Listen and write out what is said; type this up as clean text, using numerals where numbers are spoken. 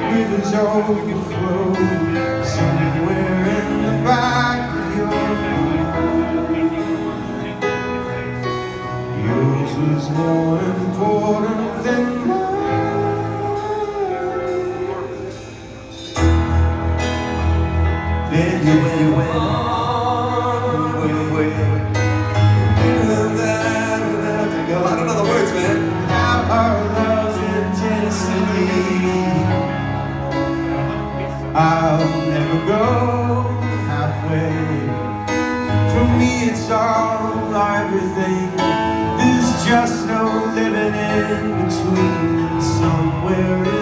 rivers overflow somewhere in the back of your mind. Yours was more important than mine. Then you went on away. I don't know the words, man. Now our love's intensity, I'll never go halfway. For me it's all or everything. There's just no living in between. And somewhere